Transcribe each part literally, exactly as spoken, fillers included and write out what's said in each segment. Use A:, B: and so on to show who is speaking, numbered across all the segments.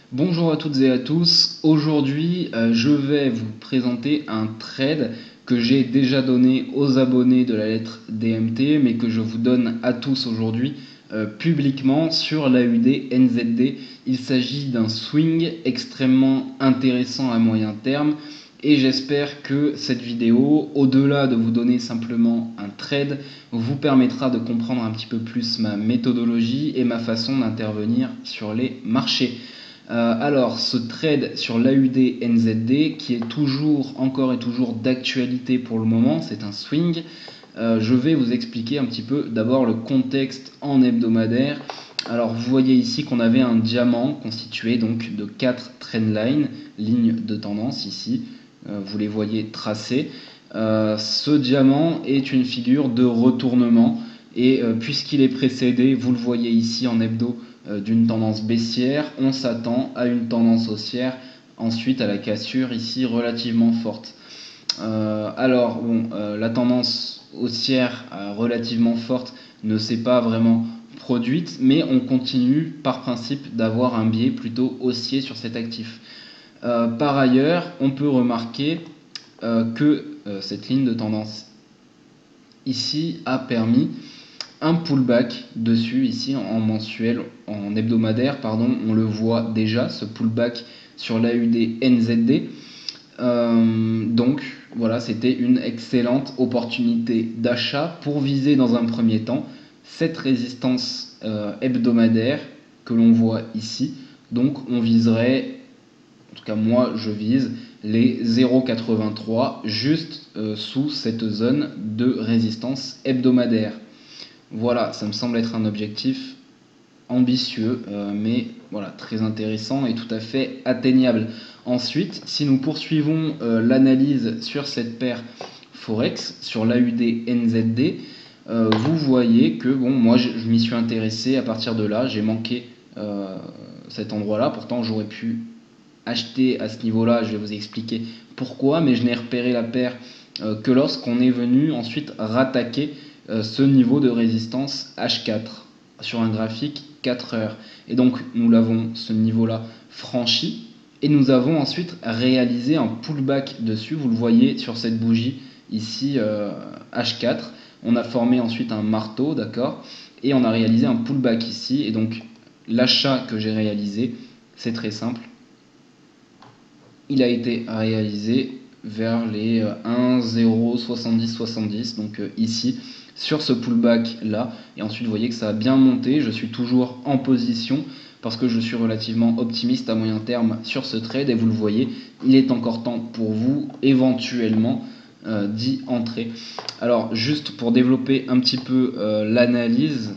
A: Bonjour à toutes et à tous, aujourd'hui euh, je vais vous présenter un trade que j'ai déjà donné aux abonnés de la lettre D M T mais que je vous donne à tous aujourd'hui euh, publiquement sur l'A U D N Z D. Il s'agit d'un swing extrêmement intéressant à moyen terme et j'espère que cette vidéo, au-delà de vous donner simplement un trade, vous permettra de comprendre un petit peu plus ma méthodologie et ma façon d'intervenir sur les marchés. Euh, alors, ce trade sur l'A U D N Z D, qui est toujours, encore et toujours d'actualité pour le moment, c'est un swing. Euh, je vais vous expliquer un petit peu d'abord le contexte en hebdomadaire. Alors, vous voyez ici qu'on avait un diamant constitué donc de quatre trendlines, lignes de tendance ici. Euh, vous les voyez tracées. Euh, ce diamant est une figure de retournement et euh, puisqu'il est précédé, vous le voyez ici en hebdo, d'une tendance baissière, on s'attend à une tendance haussière, ensuite à la cassure ici relativement forte. Euh, alors, bon, euh, la tendance haussière euh, relativement forte ne s'est pas vraiment produite, mais on continue par principe d'avoir un biais plutôt haussier sur cet actif. Euh, par ailleurs, on peut remarquer euh, que euh, cette ligne de tendance ici a permis un pullback dessus ici en mensuel, en hebdomadaire, pardon, on le voit déjà, ce pullback sur l'A U D N Z D. Euh, donc voilà, c'était une excellente opportunité d'achat pour viser dans un premier temps cette résistance euh, hebdomadaire que l'on voit ici. Donc on viserait, en tout cas moi je vise les zéro virgule quatre-vingt-trois juste euh, sous cette zone de résistance hebdomadaire. Voilà, ça me semble être un objectif ambitieux, euh, mais voilà, très intéressant et tout à fait atteignable. Ensuite, si nous poursuivons euh, l'analyse sur cette paire Forex, sur l'A U D N Z D, euh, vous voyez que, bon, moi je, je m'y suis intéressé à partir de là, j'ai manqué euh, cet endroit-là, pourtant j'aurais pu acheter à ce niveau-là, je vais vous expliquer pourquoi, mais je n'ai repéré la paire euh, que lorsqu'on est venu ensuite rattaquer euh, ce niveau de résistance H quatre sur un graphique quatre heures. Et donc nous l'avons, ce niveau-là, franchi, et nous avons ensuite réalisé un pullback dessus, vous le voyez sur cette bougie ici, euh, H quatre. On a formé ensuite un marteau, d'accord, et on a réalisé un pullback ici, et donc l'achat que j'ai réalisé, c'est très simple, il a été réalisé vers les un zéro soixante-dix soixante-dix, donc euh, ici sur ce pullback là, et ensuite vous voyez que ça a bien monté. Je suis toujours en position parce que je suis relativement optimiste à moyen terme sur ce trade, et vous le voyez, il est encore temps pour vous éventuellement euh, d'y entrer. Alors juste pour développer un petit peu euh, l'analyse,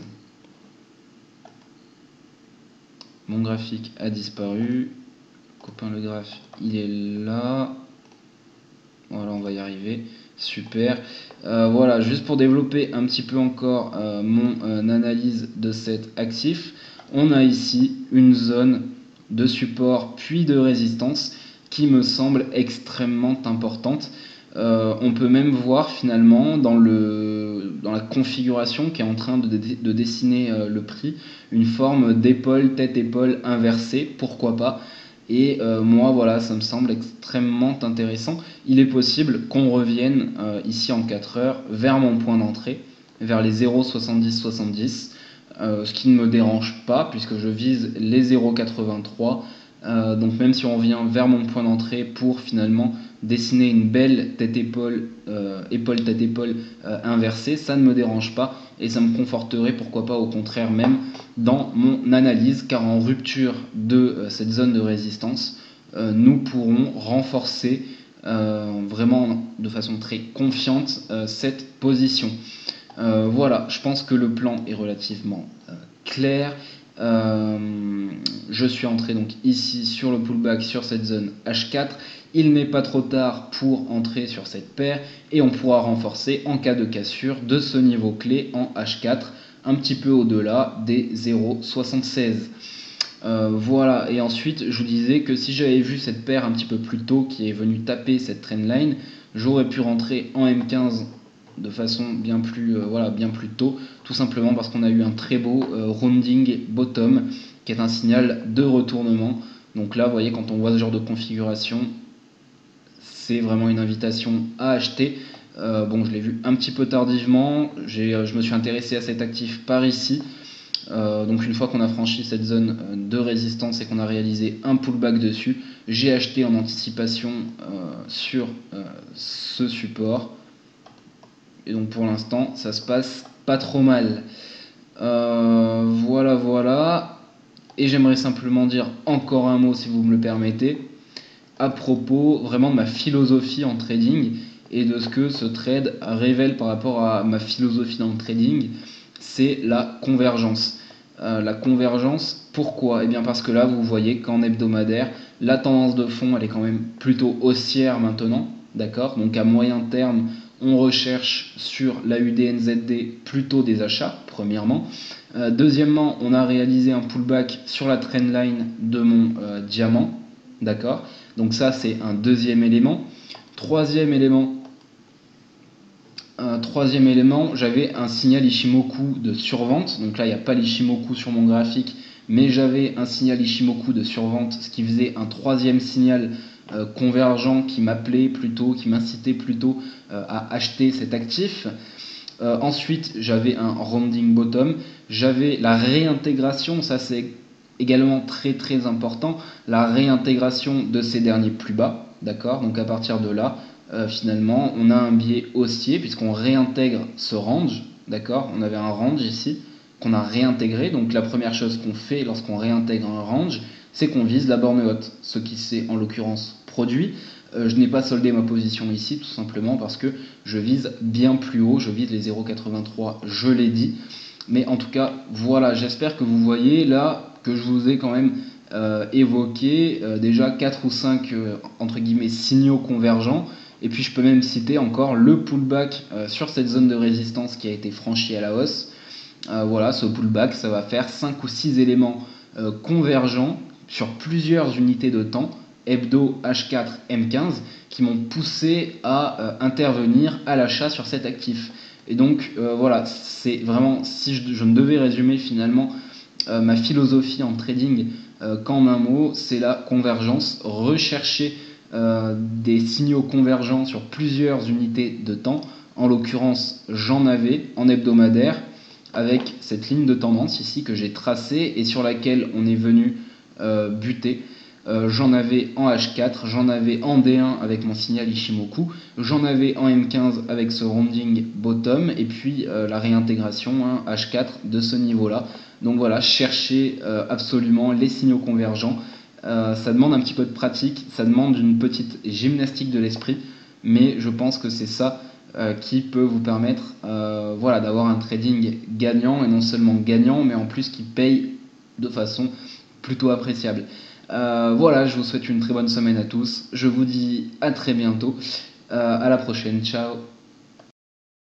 A: mon graphique a disparu. Copain le graphe, il est là. Voilà, on va y arriver. Super. Euh, voilà, juste pour développer un petit peu encore euh, mon euh, analyse de cet actif, on a ici une zone de support puis de résistance qui me semble extrêmement importante. Euh, on peut même voir finalement dans, le, dans la configuration qui est en train de, de dessiner euh, le prix une forme d'épaule, tête-épaule inversée, pourquoi pas. Et euh, moi, voilà, ça me semble extrêmement intéressant. Il est possible qu'on revienne euh, ici en quatre heures vers mon point d'entrée, vers les zéro virgule soixante-dix soixante-dix, euh, ce qui ne me dérange pas puisque je vise les zéro virgule quatre-vingt-trois. Euh, donc même si on vient vers mon point d'entrée pour finalement dessiner une belle tête-épaule, euh, épaule-tête-épaule euh, inversée, ça ne me dérange pas et ça me conforterait, pourquoi pas au contraire même, dans mon analyse, car en rupture de euh, cette zone de résistance, euh, nous pourrons renforcer euh, vraiment de façon très confiante euh, cette position. Euh, voilà, je pense que le plan est relativement euh, clair. Euh, je suis entré donc ici sur le pullback sur cette zone H quatre. Il n'est pas trop tard pour entrer sur cette paire et on pourra renforcer en cas de cassure de ce niveau clé en H quatre, un petit peu au-delà des zéro virgule soixante-seize. Euh, voilà, et ensuite je vous disais que si j'avais vu cette paire un petit peu plus tôt qui est venue taper cette trendline, j'aurais pu rentrer en M quinze de façon bien plus, euh, voilà, bien plus tôt, tout simplement parce qu'on a eu un très beau euh, rounding bottom qui est un signal de retournement. Donc là, vous voyez, quand on voit ce genre de configuration, c'est vraiment une invitation à acheter. Euh, bon, je l'ai vu un petit peu tardivement, je me suis intéressé à cet actif par ici. Euh, donc une fois qu'on a franchi cette zone de résistance et qu'on a réalisé un pullback dessus, j'ai acheté en anticipation euh, sur euh, ce support. Et donc pour l'instant, ça se passe pas trop mal. Euh, voilà, voilà. Et j'aimerais simplement dire encore un mot, si vous me le permettez, à propos vraiment de ma philosophie en trading et de ce que ce trade révèle par rapport à ma philosophie dans le trading, c'est la convergence. Euh, la convergence, pourquoi? Eh bien parce que là, vous voyez qu'en hebdomadaire, la tendance de fond, elle est quand même plutôt haussière maintenant, d'accord? Donc à moyen terme, on recherche sur la U D N Z D plutôt des achats, premièrement. Euh, deuxièmement, on a réalisé un pullback sur la trendline de mon euh, diamant, d'accord? Donc ça, c'est un deuxième élément. Troisième élément, un troisième élément, j'avais un signal Ishimoku de survente. Donc là, il n'y a pas l'Ishimoku sur mon graphique, mais j'avais un signal Ishimoku de survente, ce qui faisait un troisième signal euh, convergent qui m'appelait plutôt, qui m'incitait plutôt euh, à acheter cet actif. Euh, ensuite, j'avais un rounding bottom, j'avais la réintégration, ça c'est également très très important, la réintégration de ces derniers plus bas, d'accord? Donc à partir de là, euh, finalement, on a un biais haussier puisqu'on réintègre ce range, d'accord? On avait un range ici qu'on a réintégré, donc la première chose qu'on fait lorsqu'on réintègre un range, c'est qu'on vise la borne haute, ce qui s'est en l'occurrence produit. Euh, je n'ai pas soldé ma position ici tout simplement parce que je vise bien plus haut, je vise les zéro virgule quatre-vingt-trois, je l'ai dit. Mais en tout cas, voilà, j'espère que vous voyez là que je vous ai quand même euh, évoqué euh, déjà quatre ou cinq euh, entre guillemets signaux convergents. Et puis je peux même citer encore le pullback euh, sur cette zone de résistance qui a été franchie à la hausse. Euh, voilà, ce pullback, ça va faire cinq ou six éléments euh, convergents sur plusieurs unités de temps, hebdo, H quatre, M quinze, qui m'ont poussé à euh, intervenir à l'achat sur cet actif. Et donc euh, voilà, c'est vraiment, si je, je ne devais résumer finalement euh, ma philosophie en trading euh, qu'en un mot, c'est la convergence, rechercher euh, des signaux convergents sur plusieurs unités de temps. En l'occurrence, j'en avais en hebdomadaire avec cette ligne de tendance ici que j'ai tracée et sur laquelle on est venu euh, buter. Euh, j'en avais en H quatre, j'en avais en D un avec mon signal Ishimoku, j'en avais en M quinze avec ce rounding bottom et puis euh, la réintégration hein, H quatre de ce niveau là. Donc voilà, chercher euh, absolument les signaux convergents. Euh, ça demande un petit peu de pratique, ça demande une petite gymnastique de l'esprit, mais je pense que c'est ça euh, qui peut vous permettre euh, voilà, d'avoir un trading gagnant, et non seulement gagnant, mais en plus qui paye de façon plutôt appréciable. Euh, voilà, je vous souhaite une très bonne semaine à tous. Je vous dis à très bientôt. Euh, à la prochaine. Ciao.